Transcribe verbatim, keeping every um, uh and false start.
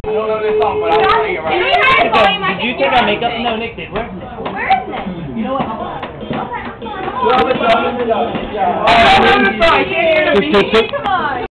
I don't know this song, but I'll sing it right now. Did you take our makeup? No, Nick did. Where's Nick? Where is Nick? You know what? Well, it's done, it's done. Yeah. Oh, I'm sorry. I can't hear me. Come on.